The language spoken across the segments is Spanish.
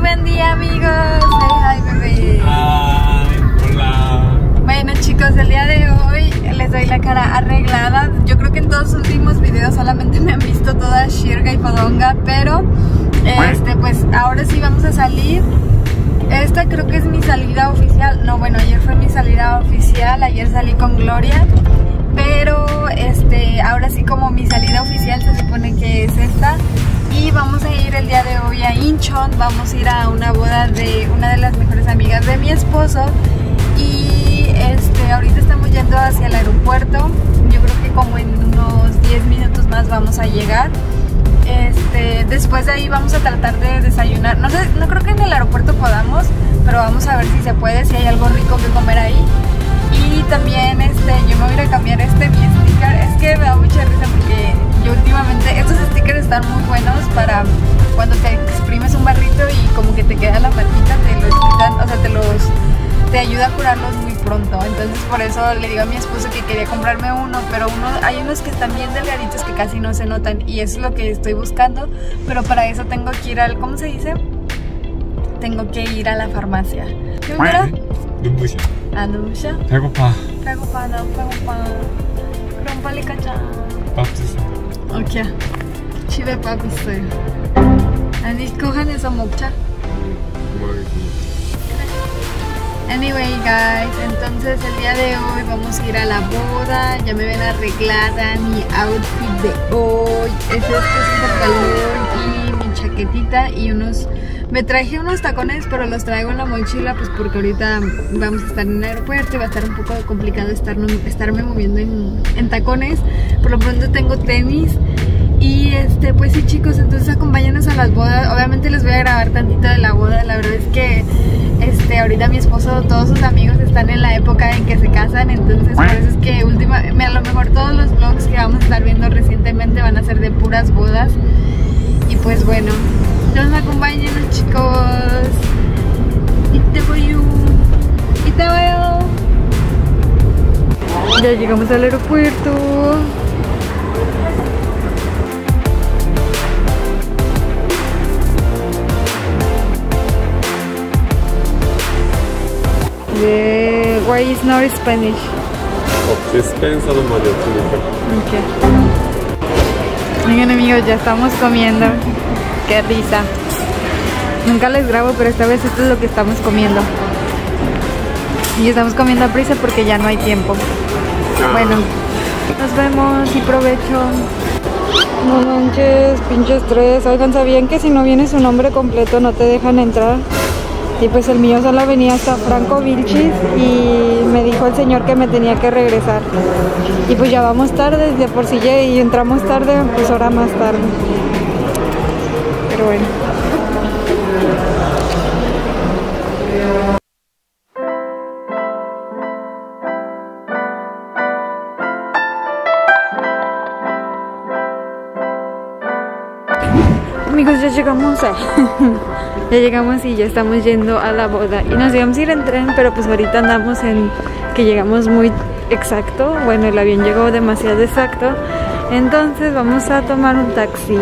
buen día, amigos. Hi, bebé. Hola. Bueno, chicos, el día de hoy les doy la cara arreglada. Yo creo que en todos los últimos videos solamente me han visto toda shirga y fodonga, pero pues ahora sí vamos a salir. Esta creo que es mi salida oficial. No, bueno, ayer fue mi salida oficial. Ayer salí con Gloria, pero ahora sí como mi salida oficial se supone que es esta. Y vamos a ir el día de hoy a Incheon. Vamos a ir a una boda de una de las mejores amigas de mi esposo. Y ahorita estamos yendo hacia el aeropuerto. Yo creo que como en unos 10 minutos más vamos a llegar. Después de ahí vamos a tratar de desayunar. No sé, no creo que en el aeropuerto podamos, pero vamos a ver si se puede, si hay algo rico que comer ahí. Y también yo me voy a ir a cambiar mi sticker. Es que me da mucha risa porque yo últimamente, estos stickers están muy buenos para cuando te exprimes un barrito y como que te queda la marquita, te lo quitan, o sea, te ayuda a curarlos muy pronto. Entonces por eso le digo a mi esposo que quería comprarme uno, pero hay unos que están bien delgaditos que casi no se notan y eso es lo que estoy buscando. Pero para eso tengo que ir al, ¿cómo se dice? Tengo que ir a la farmacia. ¿Qué humera? 눈부셔. 아, 눈부셔? 배고파. 배고파, 나 배고파. 그럼 빨리 가자. 밥 주세요. 오케이. 집에 밥 있어요. 아니, 그 안에서 먹자. Anyway, guys, entonces el día de hoy vamos a ir a la boda. Ya me ven arreglada, mi outfit de hoy es un pantalón y mi chaquetita y me traje unos tacones, pero los traigo en la mochila pues porque ahorita vamos a estar en el aeropuerto y va a estar un poco complicado estarme moviendo en tacones. Por lo pronto tengo tenis. Y pues sí, chicos, entonces acompáñanos a las bodas. Obviamente les voy a grabar tantito de la boda. La verdad es que ahorita mi esposo, todos sus amigos están en la época en que se casan. Entonces por eso es que a lo mejor todos los vlogs que vamos a estar viendo recientemente van a ser de puras bodas. Y pues bueno, nos acompáñenos, chicos. Y te veo. Ya llegamos al aeropuerto. Why is not Spanish? 스페인어도 많이 없으니까. Okay. Miren, amigos, ya estamos comiendo. Qué risa. Nunca les grabo, pero esta vez esto es lo que estamos comiendo. Y estamos comiendo a prisa porque ya no hay tiempo. Bueno, nos vemos y provecho. No manches, pinche estrés. Oigan, ¿sabían que si no viene su nombre completo no te dejan entrar? Y pues el mío solo venía hasta Franco Vilchis y me dijo el señor que me tenía que regresar. Y pues ya vamos tarde, de por sí y entramos tarde, pues ahora más tarde. Pero bueno. Amigos, ya llegamos ya llegamos y ya estamos yendo a la boda. Y nos íbamos a ir en tren, pero pues ahorita andamos en que llegamos muy exacto. Bueno, el avión llegó demasiado exacto. Entonces vamos a tomar un taxi.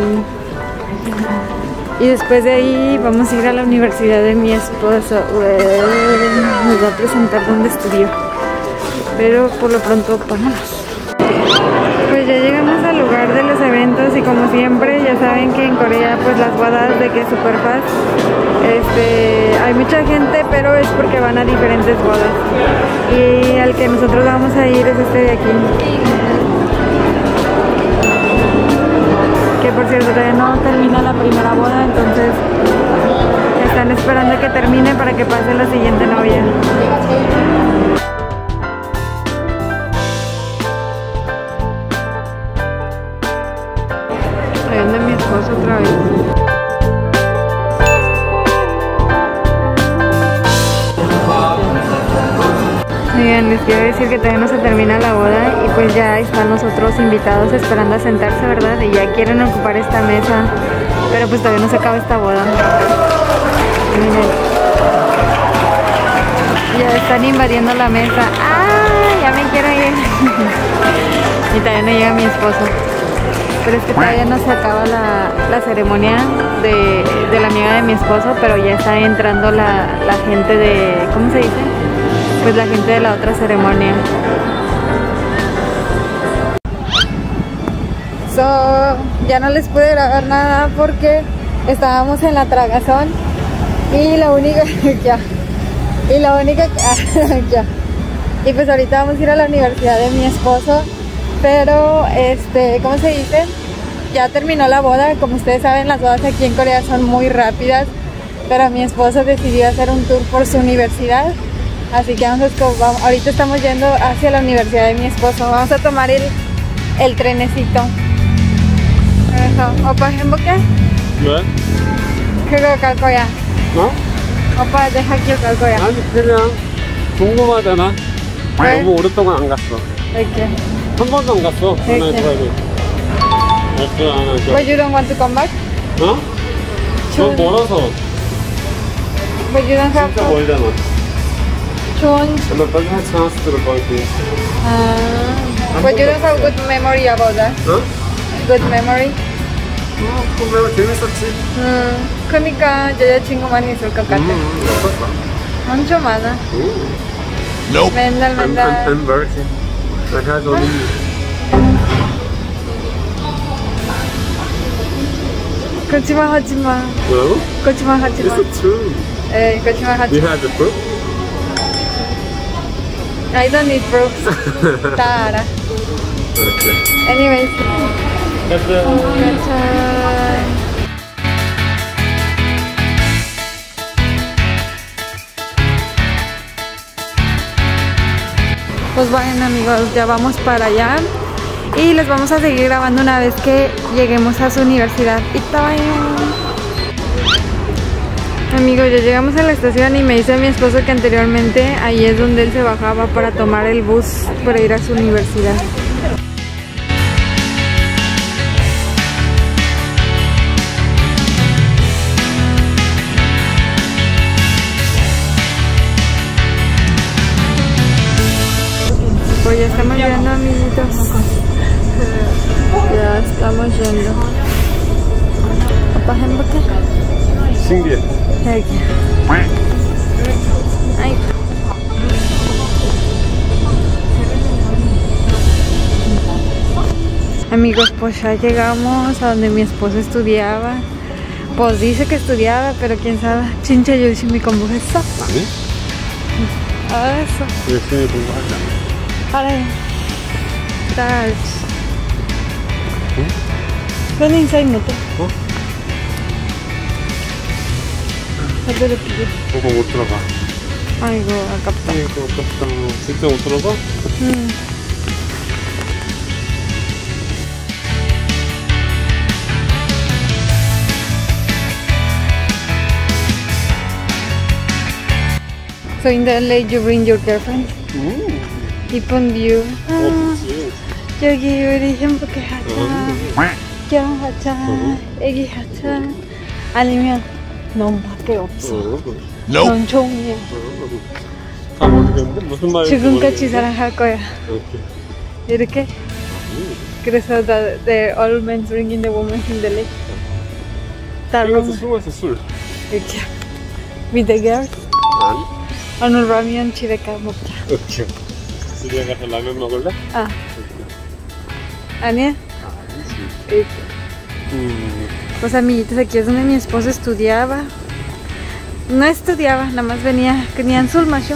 Y después de ahí vamos a ir a la universidad de mi esposo. Nos va a presentar dónde estudió. Pero por lo pronto, vámonos. Pues ya llegamos al lugar de los eventos y como siempre ya saben que en Corea pues las bodas de que es super fast. Hay mucha gente, pero es porque van a diferentes bodas. Y al que nosotros vamos a ir es este de aquí. Que por cierto todavía no termina la primera boda, entonces están esperando que termine para que pase la siguiente novia. Ahí anda mi esposo otra vez. Bien, les quiero decir que todavía no se termina la boda y pues ya están los otros invitados esperando a sentarse, ¿verdad? Y ya quieren ocupar esta mesa, pero pues todavía no se acaba esta boda. Miren, ya están invadiendo la mesa. ¡Ah! Ya me quiero ir. Y todavía no llega mi esposo. Pero es que todavía no se acaba la ceremonia de la amiga de mi esposo, pero ya está entrando la gente de, ¿cómo se dice? Pues la gente de la otra ceremonia. Ya no les pude grabar nada porque estábamos en la tragazón y la única y pues ahorita vamos a ir a la universidad de mi esposo, pero ¿cómo se dice? Ya terminó la boda. Como ustedes saben, las bodas aquí en Corea son muy rápidas, pero mi esposo decidió hacer un tour por su universidad, así que ahorita estamos yendo hacia la universidad de mi esposo. Vamos a tomar el trenecito. 오빠 행복해? 왜? 그거 갈 거야. 어? 오빠 내 학교 갈 거야. 아니 그냥 궁금하잖아. 왜? 너무 오랫동안 안 갔어. 이렇게. 한 번도 안 갔어. 이렇게. But you don't want to come back? 어? 너 멀어서. But you don't have 진짜 to. 멀잖아. 좋은. 너 빨리 할 찬스 들을 거지. But you don't have good memory about that. 어? Good memory? 그러면 재밌었지. 그러니까 여자친구만 있을 것 같아. 없었어. 엄청 많아. Nope. 맨날. I'm virgin. I had only. 거짓말 하지 마. 뭐라고? 거짓말 하지 마. It's true. 에이, 거짓말 하지 You 마. had the proof? I don't need proofs. 다 알아. Okay. Anyways. 가자. Pues bueno amigos, ya vamos para allá y les vamos a seguir grabando una vez que lleguemos a su universidad. Amigos, ya llegamos a la estación y me dice mi esposo que anteriormente ahí es donde él se bajaba para tomar el bus para ir a su universidad. Pues ya estamos yendo, amiguitos. Ya estamos yendo. ¿Papá 행복해? 신기해. 여기. Ay. Amigos, pues ya llegamos a donde mi esposo estudiaba. Pues dice que estudiaba, pero quién sabe. 진짜 열심히 공부했어? 아니? 알았어. 열심히 공부하지 않아. 그래. 잘. 응? 그건 인사이 못해. 어? 제대로 비교. 오빠 못 들어가. 아이고, 아깝다. 아이고 아깝다. 진짜 못 들어가? 응. So in the LA you bring your girlfriend? 이쁜 뷰. 그치. 여기 우리 행복해 하자. 결혼하자. 애기하자. 아니면 넌밖에 없어. 넌 종이야. 다 모르겠는데 무슨 말인지 지금까지 사랑할 거야. 이렇게? 그래서 they're all men bringing the women in the lake. 그래서 술 마셔 술. 이렇게. With the girls? 아니. 오늘 라면 집에 가 먹자. 오케이. 집에 가서 라면 먹을래? 아. ¿Ania? Pues amiguitos, aquí es donde mi esposo estudiaba. No estudiaba, nada más venía en Sulmacho.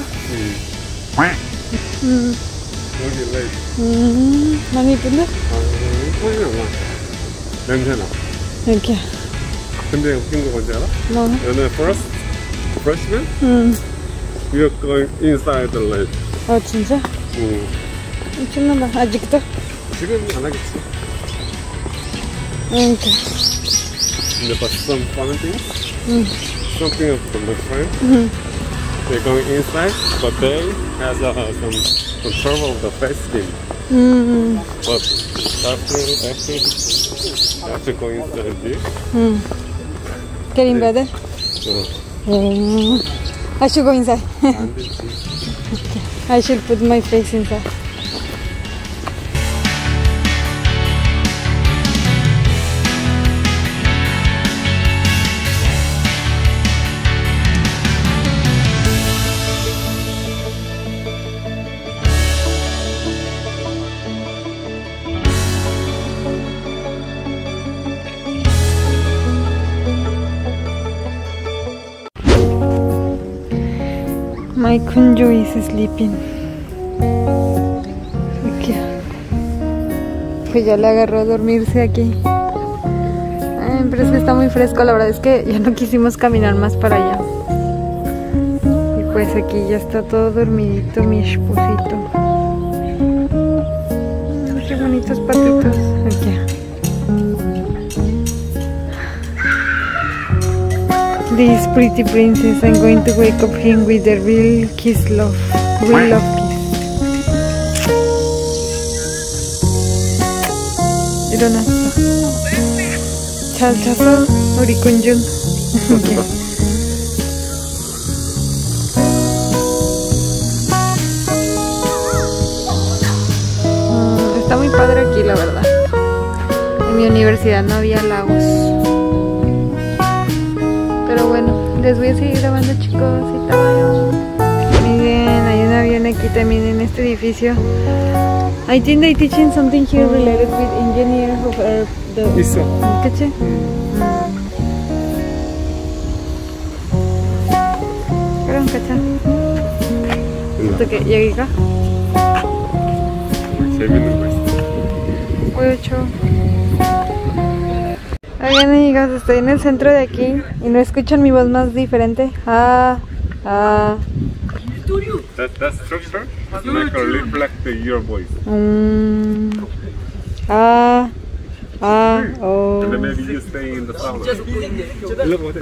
많이 이쁜데? 냄새나. 이렇게. 근데 웃긴 거 뭔지 알아? 뭐? 너는 freshman? We are going inside the lake. 진짜? 미쳤나봐. 아직도? 지금 안 하겠지. 이렇게. But some fun things. Something of the friend. They're going inside, but they has some control of the face skin. But after going inside this. Getting better? I should go inside. 안 되지. I should put my face inside. My Kunjo is sleeping. Aquí. Pues ya le agarró a dormirse aquí. Ay, pero es que está muy fresco, la verdad es que ya no quisimos caminar más para allá. Y pues aquí ya está todo dormidito mi esposito. Qué bonitos patitos. Aquí. This pretty princess, I'm going to wake up him with the real kiss love. Real love kiss. 일어났어. 잘 자서 우리 군중. Está muy padre aquí, la verdad. En mi universidad no había lagos. Pero bueno, les voy a seguir grabando, chicos. Y tal. Miren, hay un avión aquí también en este edificio. I think they teaching something here related with engineer of the 있어. 그치? 그럼 가자. 어떻게 여기가? 재밌는 거 있어. 보여줘. Oigan, amigos, estoy en el centro de aquí y no escuchan mi voz más diferente. That structure make a reflect your voice. Oh. And then maybe you stay in the sauna. 일로 보자.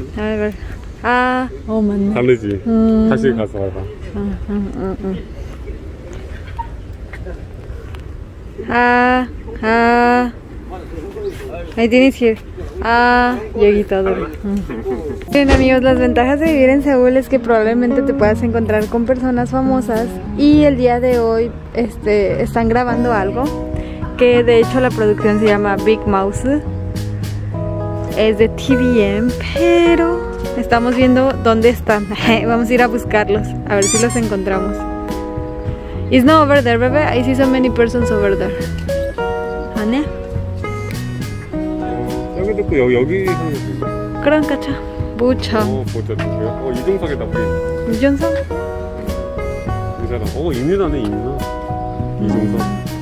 맞네. 다르지. 다시 가서 봐봐. Ahí tienes que ir. Llegué todo. Bien, amigos, las ventajas de vivir en Seúl es que probablemente te puedas encontrar con personas famosas. Y el día de hoy están grabando algo que de hecho la producción se llama Big Mouse. Es de TVN, pero estamos viendo dónde están. Vamos a ir a buscarlos, a ver si los encontramos. It's not over there, baby. I see so many persons over there. 아니야? 여기도 있고 여기 그럼 가자. 무차. 보자. 이중석에다 우리. 이준석? 이사람. 인유다네 인유다. 이중석.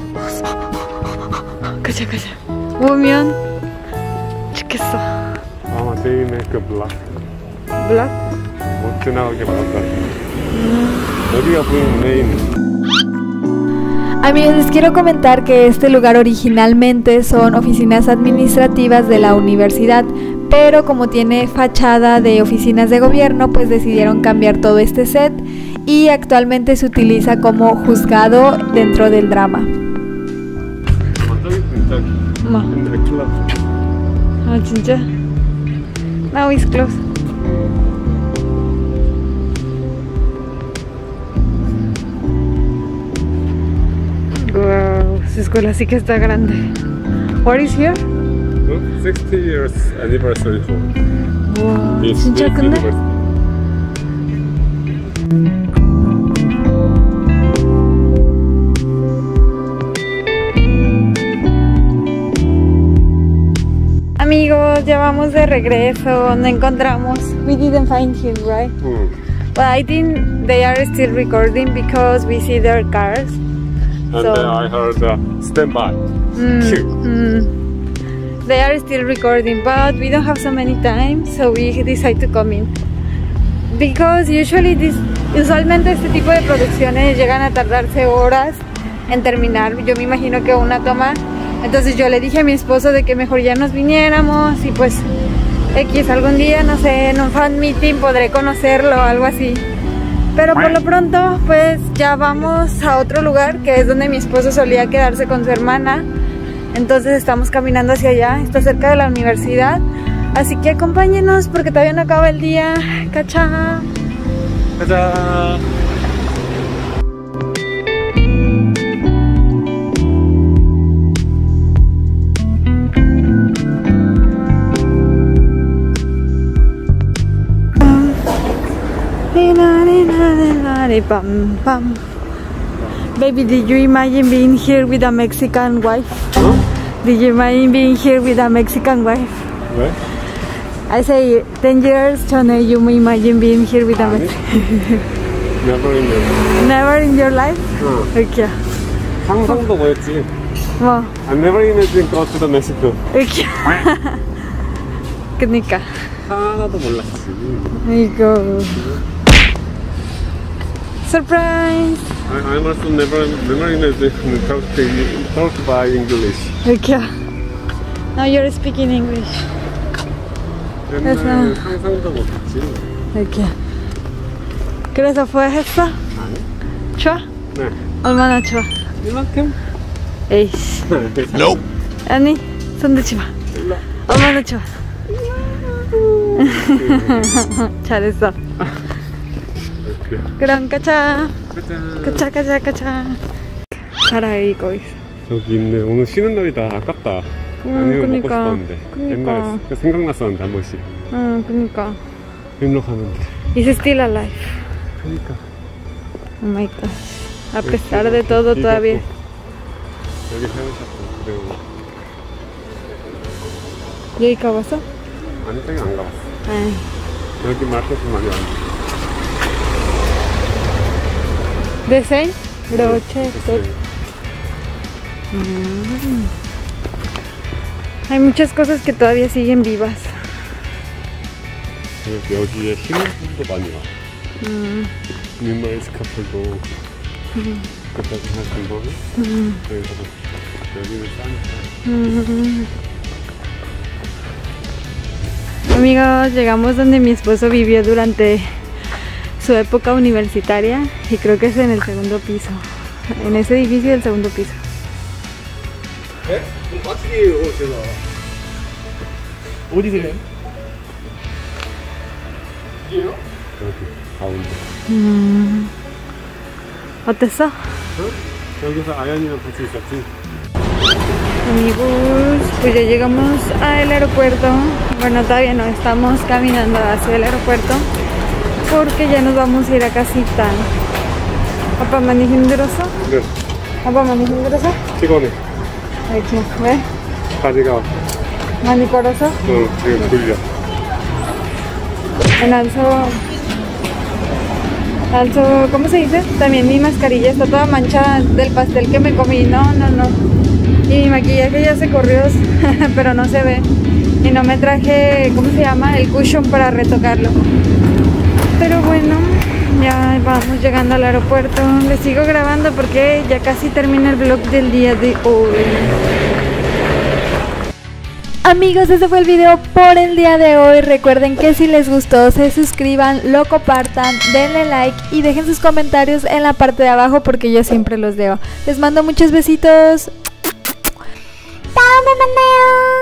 가자. 오면 죽겠어. 아마 제이네 그 블락. 블락? 못 지나가게 막았다. 여기가 보이는 메인. Amigos, les quiero comentar que este lugar originalmente son oficinas administrativas de la universidad, pero como tiene fachada de oficinas de gobierno, pues decidieron cambiar todo este set y actualmente se utiliza como juzgado dentro del drama. 진짜? Now it's closed. Wow, su escuela sí que está grande. What is here? 60 years anniversary hall. Wow, 진짜 큰데? Amigos, ya vamos de regreso. No encontramos. We didn't find him, right? But I think they are still recording because we see their cars. And So- then I heard stand by. They are still recording, but we don't have so many time, so we decide to come in. Because usualmente este tipo de producciones llegan a tardarse horas en terminar. Yo me imagino que una toma. Entonces yo le dije a mi esposo de que mejor ya nos viniéramos y pues X algún día, no sé, en un fan meeting podré conocerlo o algo así. Pero por lo pronto pues ya vamos a otro lugar que es donde mi esposo solía quedarse con su hermana. Entonces estamos caminando hacia allá, está cerca de la universidad. Así que acompáñenos porque todavía no acaba el día. ¡Cacha! 가자. Baby, did you imagine being here with a Mexican wife? Did you imagine being here with a Mexican wife? 왜? I say 10 years 전에 you imagine being here with a Mexican. Never in your life. Never in your life? 이렇게. 상상도 뭐였지? 뭐? I never imagined go to the Mexico. 이렇게. 그니까. 하나도 몰랐지. 이거. Surprise! I'm also never imagined talk by English. 이렇게. Now you're speaking English. 옛날에 상상도 못했지. 이렇게. 그래서 후회했어? 아니. 좋아? 네. 얼마나 좋아? 이만큼? 에이씨. Nope. 아니, 손 대지 마. 얼마나 좋아? 잘했어. 그럼 가자. 가자. 살아있고 있어. 저기 있네. 오늘 쉬는 날이다. 아깝다. 아니면 먹고 싶었는데. 옛날에 생각났었는데 한 번씩. 그니까. 일로 가는데. Is still alive. 그니까. Oh my gosh. A pesar de todo todavía. 여기 세우셨고 그리고 여기 가봤어? 아니 저기 안 가봤어. 아이. 여기 마켓 많이 왔는데. ¿De Seine? Broche. Hay muchas cosas que todavía siguen vivas. 여기에 신혼부부도 많이 와. 미니멀리스트 커플도 그때도 한 번에 그래서 여기는 싸니까. Amigos, llegamos donde mi esposo vivió durante su época universitaria y creo que es en el segundo piso, en ese edificio del segundo piso. 어디서 해? 여기 가운데. 어땠어? 여기서 아연이랑 같이 있었지? Amigos, pues ya llegamos al aeropuerto. Bueno, todavía no, estamos caminando hacia el aeropuerto porque ya nos vamos a ir a casita. 아빠 많이 힘들었어? 네. 아빠 많이 힘들었어? 피곤해. 이렇게. 왜? 다리가 많이 걸어서? 지금 굴려. Alzo, ¿cómo se dice? También mi mascarilla está toda manchada del pastel que me comí. No. Y mi maquillaje ya se corrió, pero no se ve. Y no me traje, ¿cómo se llama? El cushion para retocarlo. Pero bueno, ya vamos llegando al aeropuerto. Les sigo grabando porque ya casi termina el vlog del día de hoy. Amigos, ese fue el video por el día de hoy. Recuerden que si les gustó se suscriban, lo compartan, denle like y dejen sus comentarios en la parte de abajo porque yo siempre los leo. Les mando muchos besitos. ¡Chao, me mandeo!